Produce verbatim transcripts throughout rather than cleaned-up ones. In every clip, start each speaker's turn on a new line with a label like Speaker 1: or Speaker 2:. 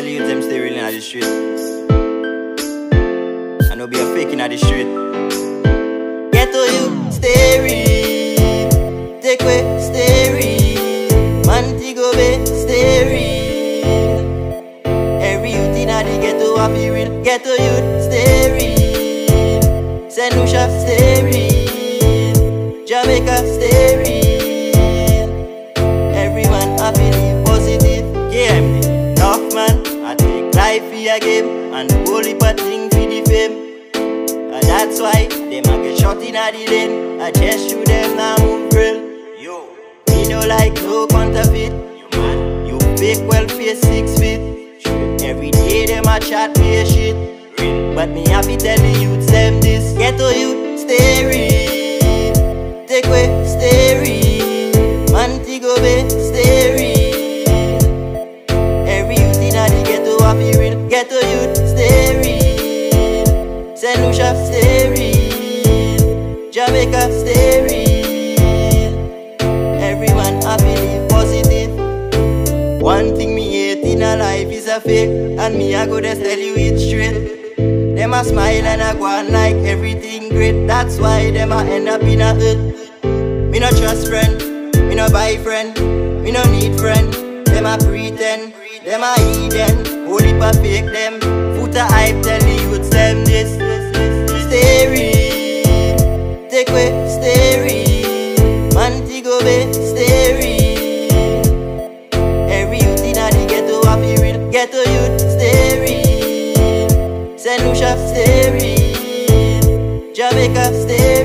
Speaker 1: tell you them stay real in the street. I know be a fake in the street. Get to you, stay real. Take away, stay real. Montego Bay, stay real. Every youth in the ghetto happy real. Get to you, stay real. Saint Lucia, stay real. Jamaica, stay real. Everyone happy, live positive. K M D, tough man. I take life for a game and holy but thing for the fame. And that's why them a get shot in a the lane. I just shoot them now move real. Yo, me no like no counterfeit. You man, you fake well face six feet. Every day them a chat me a shit. Real. But me happy tell the youths them this. Get to youth, stay real. Take away, stay real. Montego Bay, stay real. Every youth in the ghetto happy real. Get to youth, stay real. Saint Lucia, stay real. Jamaica, stay real. Everyone happy, live positive. One thing me hate in a life is a fake, and me I go just tell you it straight. Them a smile and a go on like everything great. That's why them a end up in a hurt. Me no trust friend, me no buy friend, me no need friend. Them a pretend, them a heathen. Holy pa fake them, foot a hype, tell the youths them this. Stay real, take away, stay real. Montego Bay, stay real. Every youth in the ghetto happy real. Ghetto youth, stay real. Saint Lucia, stay real. Jamaica, stay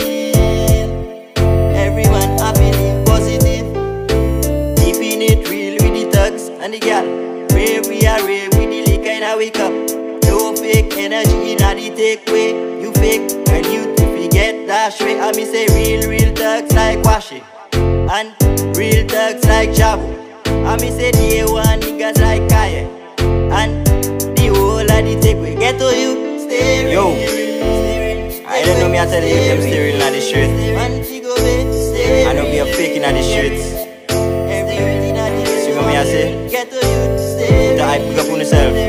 Speaker 1: real. Everyone happy, live positive. Keeping it real with the thugs and the gal. Rave we are rave with the liquor in a wake up. No fake energy in a the take way. You fake when you forget that straight. I me say real, real thugs like Washi, and real thugs like Jabu. I me say day one niggas like Kaya, and the whole of the take way. Get to you, stay real. Yo, I don't know me I tell you them stay real in the street. I know be a fake in the streets. See what me I say? Get to you, stay real. The hype pick up on yourself.